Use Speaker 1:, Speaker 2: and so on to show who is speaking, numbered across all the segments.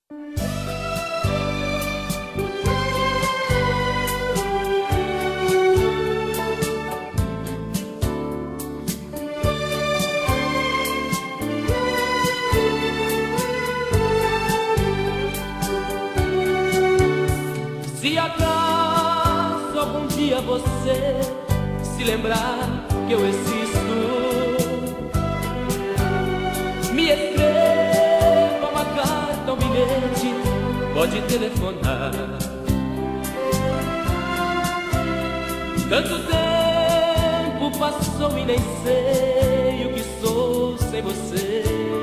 Speaker 1: Se acaso algum dia você se lembrar que eu existo, me escreva uma carta, um bilhete, pode telefonar. Tanto tempo passou e nem sei o que sou sem você.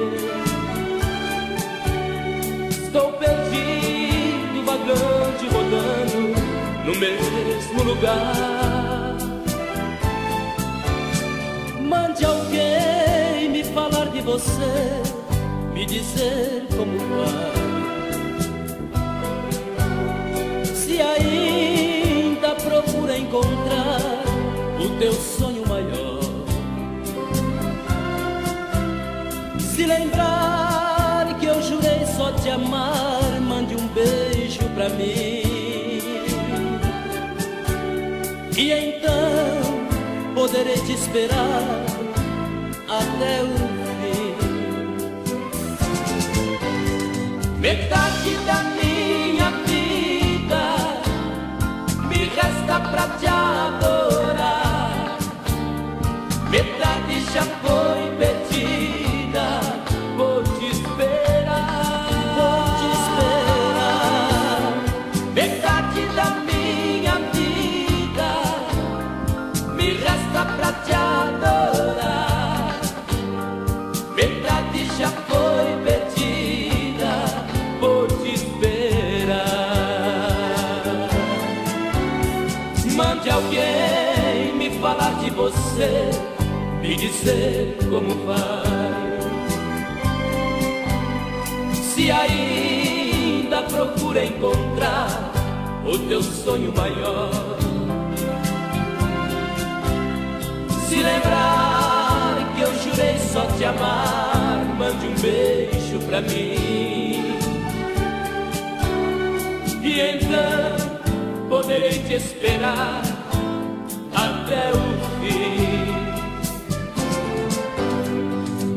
Speaker 1: Estou perdido, vagante, rodando no mesmo lugar. Mande alguém me falar de você, me dizer como vai. Se ainda procura encontrar o teu sonho maior, se lembrar que eu jurei só te amar, mande um beijo pra mim. E então poderei te esperar até o fim. Metade da minha vida me resta pra te adorar, metade já foi perdida, vou te esperar, vou te esperar. Metade da minha vida me resta pra te adorar, metade já foi perdida, vou te esperar. Mande alguém me falar de você, me dizer como vai. Se ainda procura encontrar o teu sonho maior, se lembrar que eu jurei só te amar, mande um beijo pra mim. E então poderei te esperar até o fim.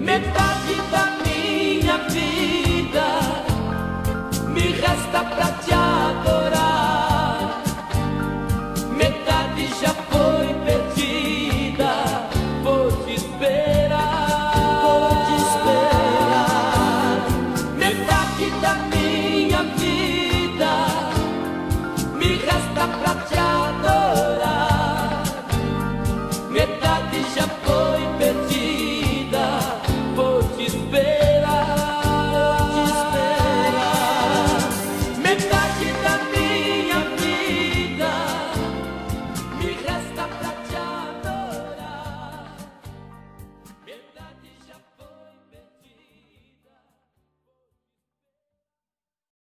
Speaker 1: Metade da minha vida me resta pra te